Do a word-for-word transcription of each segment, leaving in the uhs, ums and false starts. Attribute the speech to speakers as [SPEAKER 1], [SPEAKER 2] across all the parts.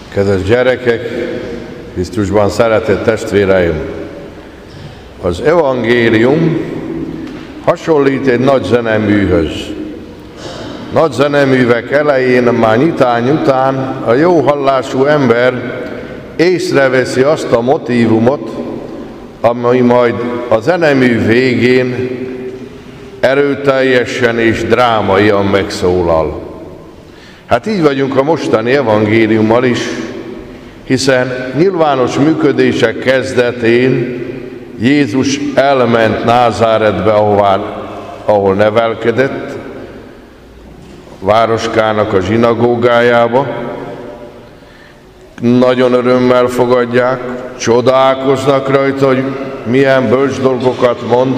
[SPEAKER 1] Kedves gyerekek, Krisztusban szeretett testvéreim! Az evangélium hasonlít egy nagy zeneműhöz. Nagy zeneművek elején, már nyitány után a jó hallású ember észreveszi azt a motívumot, ami majd a zenemű végén erőteljesen és drámaian megszólal. Hát így vagyunk a mostani evangéliummal is, hiszen nyilvános működések kezdetén Jézus elment Názáretbe, ahová, ahol nevelkedett, városkának a zsinagógájába. Nagyon örömmel fogadják, csodálkoznak rajta, hogy milyen bölcs dolgokat mond.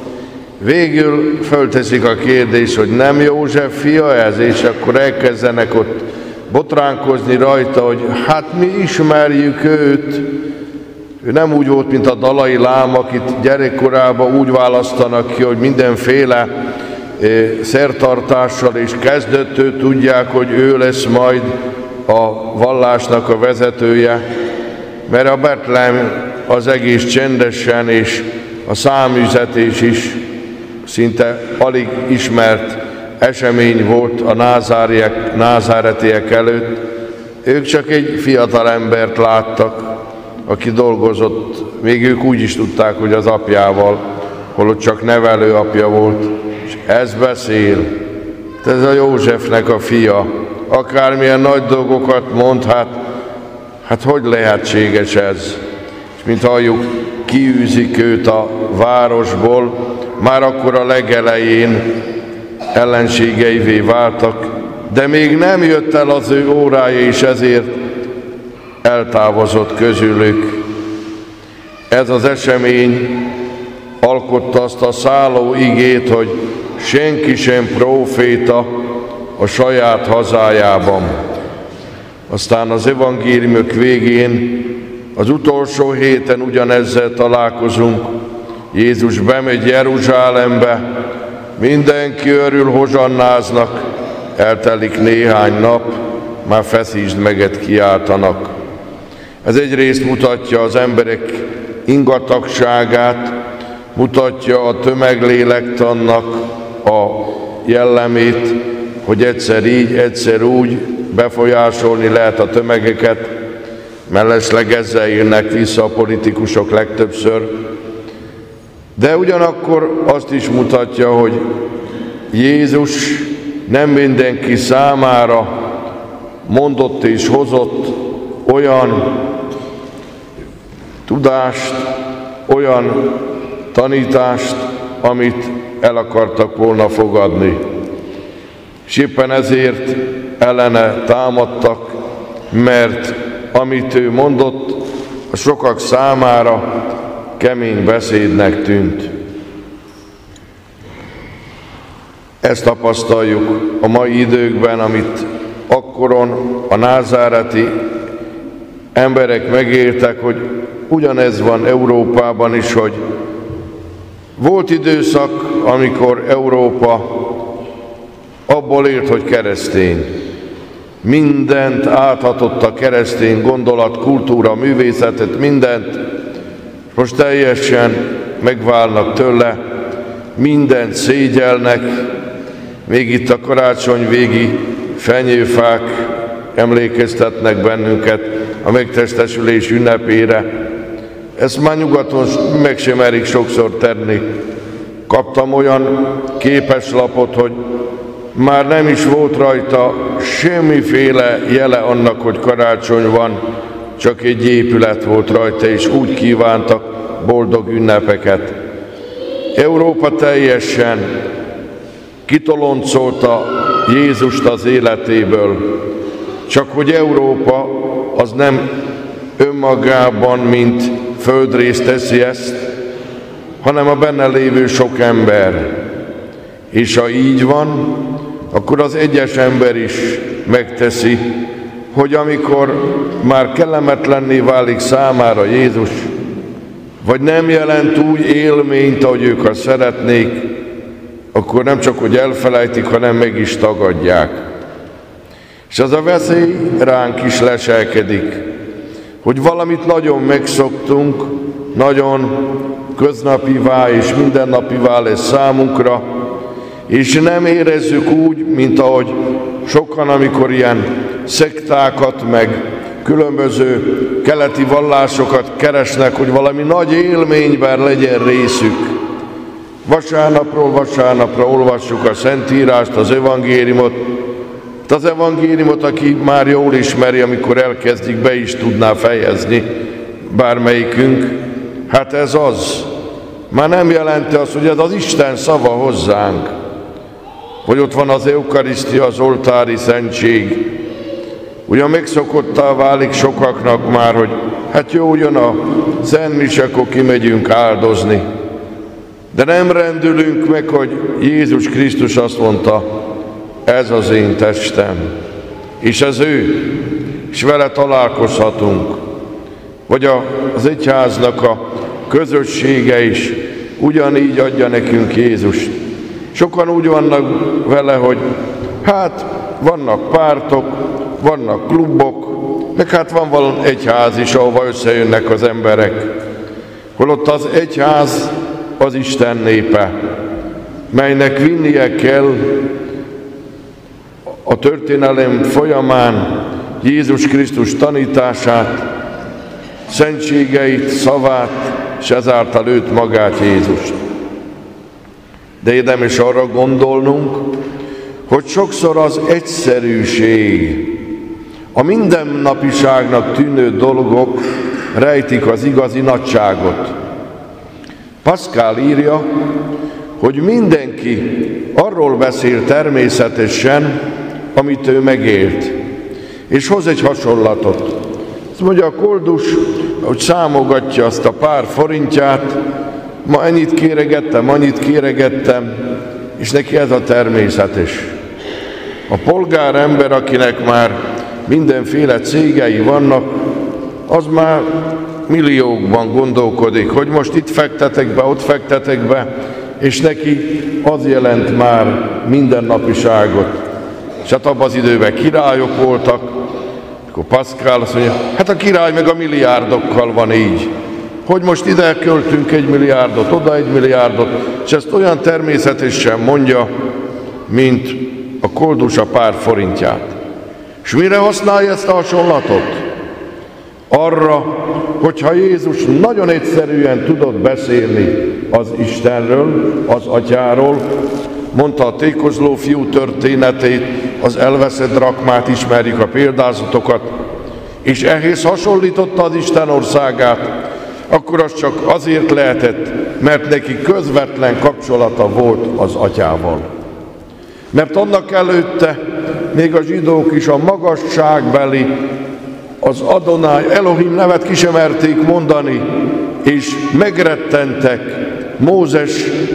[SPEAKER 1] Végül fölteszik a kérdést, hogy nem József fia ez, és akkor elkezdenek ott botránkozni rajta, hogy hát mi ismerjük őt. Ő nem úgy volt, mint a Dalai Láma, akit gyerekkorában úgy választanak ki, hogy mindenféle szertartással és kezdettől tudják, hogy ő lesz majd a vallásnak a vezetője, mert a Betlehem az egész csendesen, és a száműzetés is szinte alig ismert esemény volt a názáriek, názáretiek előtt. Ők csak egy fiatal embert láttak, aki dolgozott, még ők úgy is tudták, hogy az apjával, holott csak nevelő apja volt, és ez beszél. Ez a Józsefnek a fia. Akármilyen nagy dolgokat mond, hát, hát hogy lehetséges ez? És mint halljuk, kiűzik őt a városból, már akkor a legelején ellenségeivé váltak, de még nem jött el az ő órája, és ezért eltávozott közülük. Ez az esemény alkotta azt a szálló igét, hogy senki sem próféta a saját hazájában. Aztán az evangéliumok végén, az utolsó héten ugyanezzel találkozunk. Jézus bemegy Jeruzsálembe, mindenki örül, hozsannáznak, eltelik néhány nap, már feszítsd meget kiáltanak. Ez egyrészt mutatja az emberek ingatagságát, mutatja a tömeglélektannak a jellemét, hogy egyszer így, egyszer úgy befolyásolni lehet a tömegeket, mellesleg ezzel élnek vissza a politikusok legtöbbször. De ugyanakkor azt is mutatja, hogy Jézus nem mindenki számára mondott és hozott olyan tudást, olyan tanítást, amit el akartak volna fogadni. És éppen ezért ellene támadtak, mert amit ő mondott, a sokak számára kemény beszédnek tűnt. Ezt tapasztaljuk a mai időkben, amit akkoron a názáreti emberek megéltek, hogy ugyanez van Európában is, hogy volt időszak, amikor Európa abból élt, hogy keresztény. Mindent áthatott a keresztény gondolat, kultúra, művészetet, mindent. Most teljesen megválnak tőle, mindent szégyelnek, még itt a karácsony végi fenyőfák emlékeztetnek bennünket a megtestesülés ünnepére. Ezt már nyugaton meg sem merik sokszor tenni. Kaptam olyan képeslapot, hogy már nem is volt rajta semmiféle jele annak, hogy karácsony van, csak egy épület volt rajta, és úgy kívántak boldog ünnepeket. Európa teljesen kitoloncolta Jézust az életéből, csak hogy Európa az nem önmagában, mint földrész teszi ezt, hanem a benne lévő sok ember. És ha így van, akkor az egyes ember is megteszi, hogy amikor már kellemetlenné válik számára Jézus, vagy nem jelent új élményt, ahogy ők azt szeretnék, akkor nem csak, hogy elfelejtik, hanem meg is tagadják. És az a veszély ránk is leselkedik, hogy valamit nagyon megszoktunk, nagyon köznapivá és mindennapivá lesz számunkra, és nem érezzük úgy, mint ahogy sokan, amikor ilyen szektákat, meg különböző keleti vallásokat keresnek, hogy valami nagy élményben legyen részük. Vasárnapról vasárnapra olvassuk a Szentírást, az evangéliumot. Az evangéliumot, aki már jól ismeri, amikor elkezdik, be is tudná fejezni bármelyikünk. Hát ez az. Már nem jelenti azt, hogy ez az Isten szava hozzánk. Hogy ott van az eukarisztia, az oltári szentség. Ugyan megszokottá válik sokaknak már, hogy hát jó, jön a szentmise, akkor kimegyünk áldozni. De nem rendülünk meg, hogy Jézus Krisztus azt mondta, ez az én testem, és ez ő, és vele találkozhatunk. Vagy az egyháznak a közössége is ugyanígy adja nekünk Jézust. Sokan úgy vannak vele, hogy hát vannak pártok, vannak klubok, meg hát van valami egyház is, ahova összejönnek az emberek. Holott az egyház az Isten népe, melynek vinnie kell a történelem folyamán Jézus Krisztus tanítását, szentségeit, szavát, és ezáltal őt magát, Jézust. De érdemes arra gondolnunk, hogy sokszor az egyszerűség, a mindennapiságnak tűnő dolgok rejtik az igazi nagyságot. Pascal írja, hogy mindenki arról beszél természetesen, amit ő megélt. És hoz egy hasonlatot. Azt mondja, a koldus, hogy számogatja azt a pár forintját, ma ennyit kéregettem, annyit kéregettem, és neki ez a természetes. A polgárember, akinek már mindenféle cégei vannak, az már milliókban gondolkodik, hogy most itt fektetek be, ott fektetek be, és neki az jelent már mindennapiságot. És hát abban az időben királyok voltak, akkor Pascal azt mondja, hát a király meg a milliárdokkal van így. Hogy most ide költünk egy milliárdot, oda egy milliárdot, és ezt olyan természetesen mondja, mint a koldus a pár forintját. És mire használja ezt a hasonlatot? Arra, hogyha Jézus nagyon egyszerűen tudott beszélni az Istenről, az Atyáról, mondta a tékozló fiú történetét, az elveszett drakmát, ismerjük a példázatokat, és ehhez hasonlította az Isten országát, akkor az csak azért lehetett, mert neki közvetlen kapcsolata volt az Atyával. Mert annak előtte még a zsidók is a magasságbeli, az Adonai, Elohim nevet ki sem merték mondani, és megrettentek. Mózes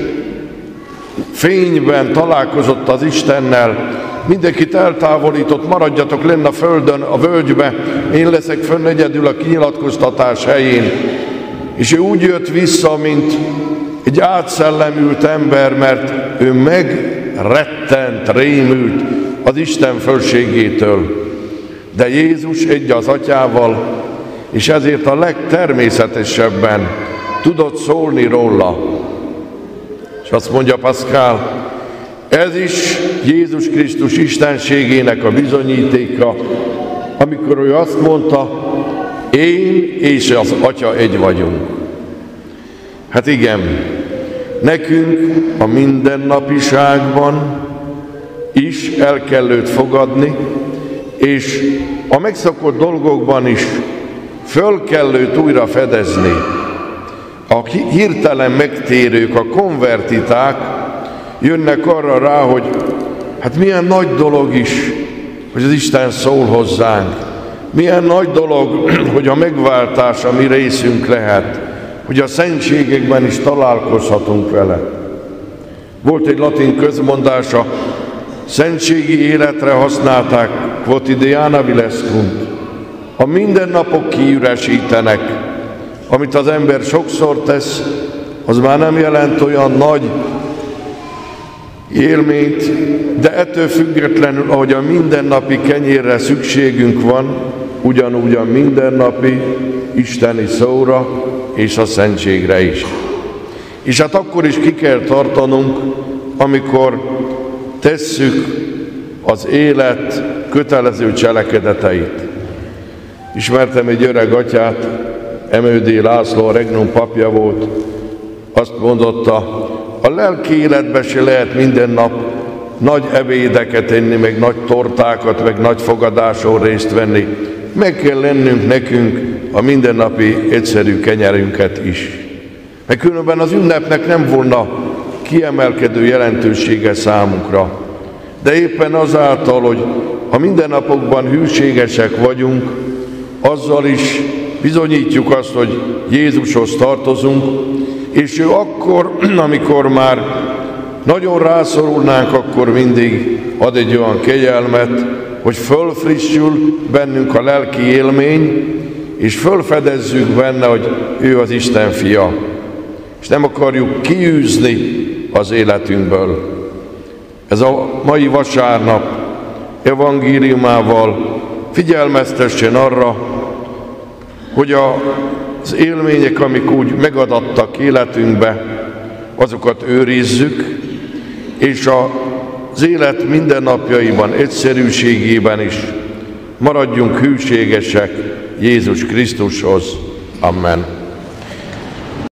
[SPEAKER 1] fényben találkozott az Istennel, mindenkit eltávolított, maradjatok lenn a földön, a völgybe, én leszek fönn egyedül a kinyilatkoztatás helyén. És ő úgy jött vissza, mint egy átszellemült ember, mert ő megrettent, rémült az Isten fölségétől. De Jézus egy az Atyával, és ezért a legtermészetesebben tudott szólni róla. És azt mondja Pascal, ez is Jézus Krisztus istenségének a bizonyítéka, amikor ő azt mondta, én és az Atya egy vagyunk. Hát igen, nekünk a mindennapiságban is el kell őt fogadni, és a megszokott dolgokban is föl kell őt újra fedezni. A hirtelen megtérők, a konvertiták jönnek arra rá, hogy hát milyen nagy dolog is, hogy az Isten szól hozzánk. Milyen nagy dolog, hogy a megváltás a mi részünk lehet, hogy a szentségekben is találkozhatunk vele. Volt egy latin közmondása, szentségi életre használták quotidiana vilescunt. A mindennapok kiüresítenek, amit az ember sokszor tesz, az már nem jelent olyan nagy élményt, de ettől függetlenül, ahogy a mindennapi kenyérre szükségünk van, ugyanúgy a mindennapi isteni szóra és a szentségre is. És hát akkor is ki kell tartanunk, amikor tesszük az élet kötelező cselekedeteit. Ismertem egy öreg atyát, Emődi László, a Regnum papja volt, azt mondotta, a lelki életben se lehet minden nap nagy ebédeket enni, meg nagy tortákat, meg nagy fogadáson részt venni. Meg kell lennünk nekünk a mindennapi egyszerű kenyerünket is. Mert különben az ünnepnek nem volna kiemelkedő jelentősége számunkra. De éppen azáltal, hogy a mindennapokban hűségesek vagyunk, azzal is bizonyítjuk azt, hogy Jézushoz tartozunk, és ő akkor, amikor már nagyon rászorulnánk, akkor mindig ad egy olyan kegyelmet, hogy fölfrissül bennünk a lelki élmény, és fölfedezzük benne, hogy ő az Isten fia. És nem akarjuk kiűzni az életünkből. Ez a mai vasárnap evangéliumával figyelmeztessen arra, hogy az élmények, amik úgy megadattak életünkbe, azokat őrizzük, és az élet mindennapjaiban, egyszerűségében is maradjunk hűségesek Jézus Krisztushoz. Amen.